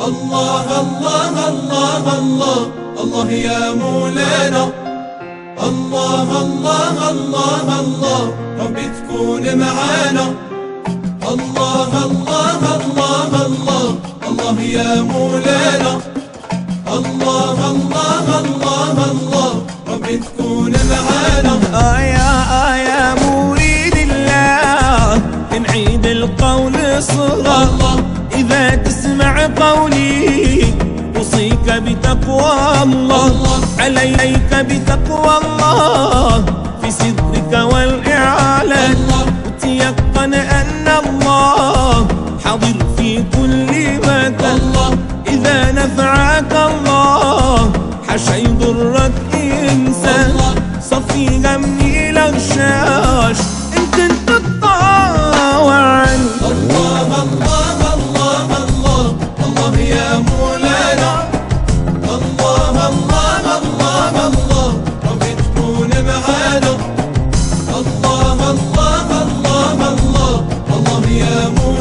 الله الله الله الله الله يا مولانا. الله الله الله الله ربي تكون معانا. الله الله الله الله الله يا مولانا. الله الله الله الله ربي تكون معانا. يا مريد الله نعيد القول صغر. إذا تسمع قولي أوصيك بتقوى الله. عليك بتقوى الله في سرك والإعلان. وتيقن أن الله حاضر في كل مكان. إذا نفعك الله حاشا يضرك إنسان. صفي غمي الغشاش إن كنت تطاوع عنه. الله الله الله الله الله يا مولانا. الله الله الله الله ربي تكون معانا. الله الله الله الله الله يا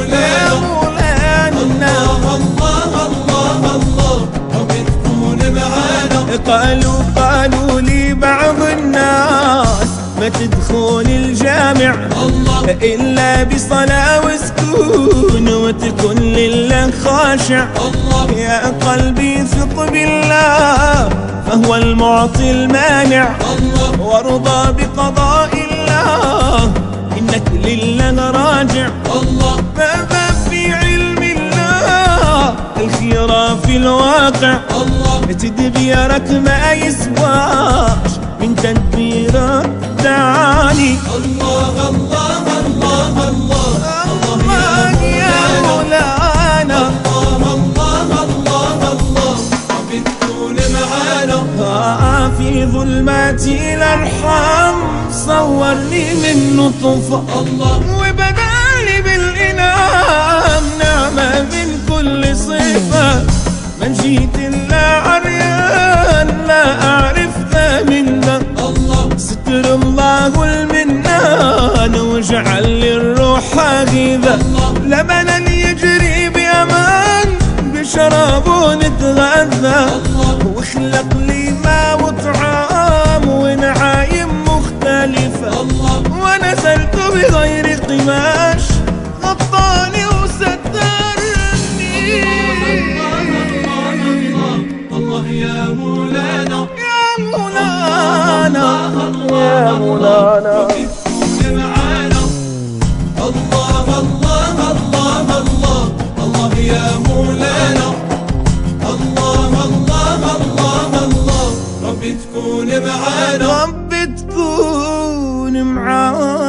مولانا. الله الله الله الله ربي تكون معانا. قالوا لي بعض الناس ما تدخل الجامع إلا بصلاة وسكون وتكون لله خاشع. يا قلبي ثق بالله فهو المعطي المانع. وارضى بقضاء الله إنك لله راجع. ماذا في علم الله الخيرة في الواقع. تدبيرك ما يسواش من تدبيرك تعاني. الله الله الله الله الله يا مولانا. الله الله الله الله ربي تكون معانا. في ظلمات الأرحام صورني من نطفة. وبدالي بالإنعام نعمة من كل صفة. من جيت إلا عريان لا أعرف ذا من ذا. ستر الله المنان وجعل للروح غذاء. لبنا يجري بأمان بشراب نتغذى. وخلق لي ماء وطعام ونعايم مختلفة. ونزلت بغير قماش غطاني وسترني. الله يا مولانا. يا مولانا يا مولانا ربي تكون معانا. الله الله الله الله الله يا مولانا. الله الله الله الله ربي تكون معانا. ربي تكون معانا.